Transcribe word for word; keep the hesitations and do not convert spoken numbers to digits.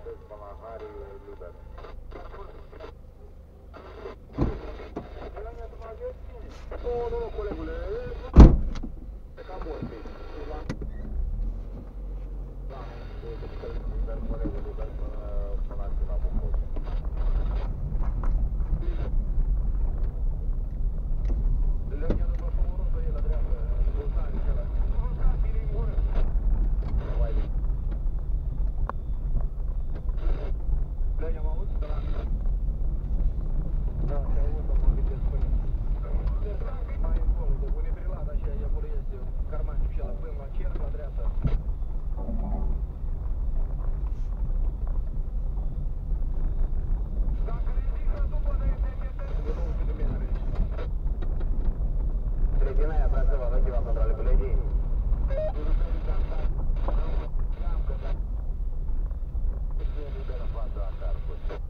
Deci până la Hari e liber. Nu, nu, nu, colegule, e cam bun, știi. Da, liber, colegul, liber până la cina Bucur. Legea după fămurul e la dreaptă, în bultare și ăla. Nu, scapi-l în gură. Nu mai vin. Legea, mă auzi? Da, da, te aud, mă gândesc ce spune. Mai încolo, după unibrilada așa, e acolo este carmanul și ăla, până la cerc, la dreapta. Dacă ridică după de intermitente, de nouă sute de metri. Trecina aia, Brașova, nu ceva contra ale colegii? Cam că da. Ce e liber în fața carcului?